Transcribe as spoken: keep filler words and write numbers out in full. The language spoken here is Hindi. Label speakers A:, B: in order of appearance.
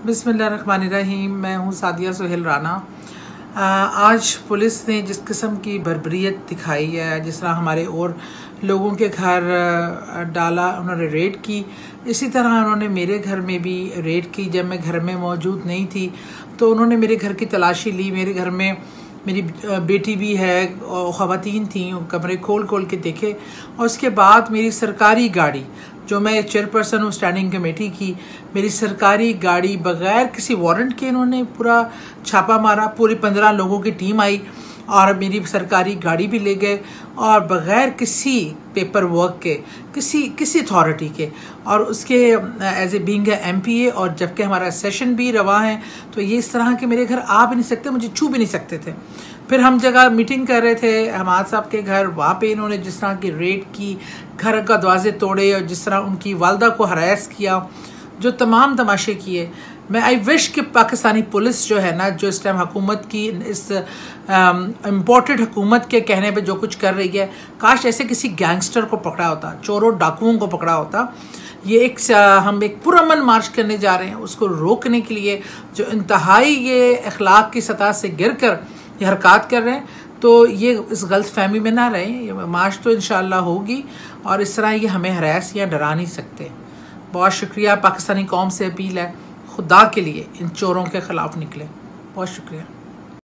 A: बिस्मिल्लाहिर्रहमानिर्रहीम। मैं हूँ सादिया सुहेल राना। आज पुलिस ने जिस किस्म की बर्बरियत दिखाई है, जिस तरह हमारे और लोगों के घर डाला, उन्होंने रेड की, इसी तरह उन्होंने मेरे घर में भी रेड की। जब मैं घर में मौजूद नहीं थी तो उन्होंने मेरे घर की तलाशी ली। मेरे घर में मेरी बेटी भी है और ख़वातीन थी, कमरे खोल खोल के देखे। और उसके बाद मेरी सरकारी गाड़ी, जो मैं चेयरपर्सन हूँ स्टैंडिंग कमेटी की, मेरी सरकारी गाड़ी बग़ैर किसी वारंट के इन्होंने पूरा छापा मारा। पूरी पंद्रह लोगों की टीम आई और मेरी सरकारी गाड़ी भी ले गए, और बग़ैर किसी पेपर वर्क के, किसी किसी अथॉरिटी के, और उसके as a being M P A, और जबकि हमारा सेशन भी रवा है, तो ये इस तरह के मेरे घर आ भी नहीं सकते, मुझे छू भी नहीं सकते थे। फिर हम जगह मीटिंग कर रहे थे हमाद साहब के घर, वहाँ पे इन्होंने जिस तरह की रेड की, घर का दरवाजे तोड़े और जिस तरह उनकी वालदा को हरास किया, जो तमाम तमाशे किए। मैं आई विश कि पाकिस्तानी पुलिस जो है ना, जो इस टाइम हुकूमत की, इस इम्पोर्टेड हुकूमत के कहने पे जो कुछ कर रही है, काश ऐसे किसी गैंगस्टर को पकड़ा होता, चोरों डाकुओं को पकड़ा होता। ये एक हम एक पुरअमन मार्च करने जा रहे हैं, उसको रोकने के लिए जो इंतहाई ये अखलाक की सतह से गिर कर ये हरकत कर रहे हैं, तो ये इस गलत फहमी में ना रहें। ये मार्च तो इंशाअल्लाह होगी, और इस तरह ये हमें हरास या डरा नहीं सकते। बहुत शुक्रिया। पाकिस्तानी कौम से अपील है, खुदा के लिए इन चोरों के ख़िलाफ़ निकले। बहुत शुक्रिया।